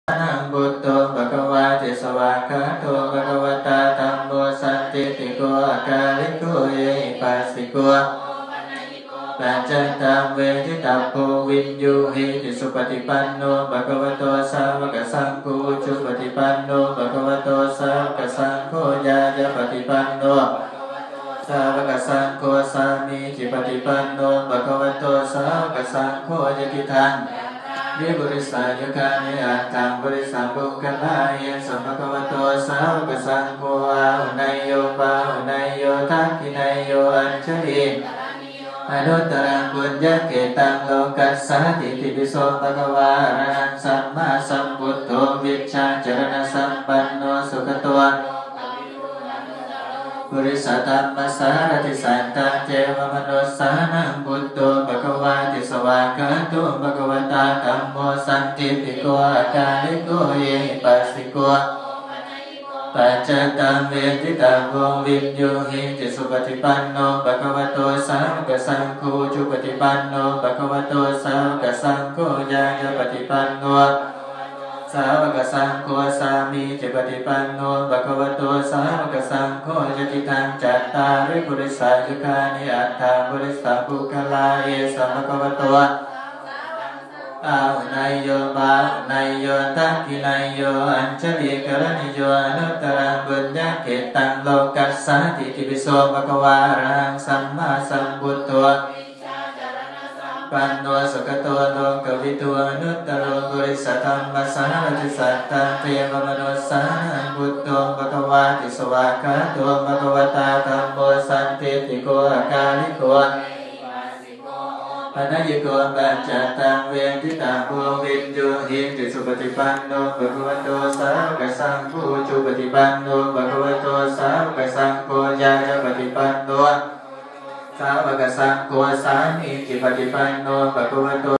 นังพุทโธภควาติสวากขาโตภควตาธัมโมสันติติโกอาการิโกเอหิปัสสิโกปัจจันตังเวทิตาโพวินยูหิติสุปฏิปันโนภควโตสาวกสังโฆจุปฏิปันโนภควโตสาวกสังโฆญาญาปฏิปันโนสาวกสังโฆสามีจิปฏิปันโนภควโตสาวกสังโฆยติทังวิบุริสายกานิอัตตังบริสัมปุกขลายสัมภควโตสาวกสังโฆอาหุนายโยปาหุนายโยทักขินายโยอัญชลีอนุตตรังปุญญเกตังโลกัสสาติติปิโสภควาอรหันสัมมาสัมพุทโธวิชชาจรณะสัมปันโนสุขตัวปุริสธรรมสารติสันตังเจวมนุสสานังพุทโธภควาติสวากขาโตภควตาธัมโมสันติติโกอาการิโกเยหิปัสสิโกปัจจตังเวทิตาโพวินยูหิติสุปฏิปันโนภควโตสาวกสังโฆจุปฏิปันโนภควโตสาวกสังโฆญาญาปฏิปันโนสาวกสังโฆสามีจิปฏิปันโนภควโตสาวกสังโฆยติทังจัตตาริปุริสายุคานิอัตถาปุริสาภุคลาเอสัมภควโตอาหุนายโยบาหุนายโยทักขินายโยอัญชลีกรณิโยอนุตตรังบุญญเกตังโลกัสสาติติปิโสภควาอรหังสัมมาสัมพุทโธปันโนสุขโตโลกวิทูอนุตตโรบุริสธรรมสารติสัตตังเทวมนุสสานังพุทโธภควาติสวากขาโตภควตาธัมโมสันติติโกอาการิโกปนัยโกปัจจตังเวทิตาโพวินยูหิติสุปฏิปันโนภควโตสาวกสังโฆจุปฏิปันโนภควโตสาวกสังโฆญาญาปฏิปันโนสาวกสังโฆสามีจิปฏิปันโนภควโต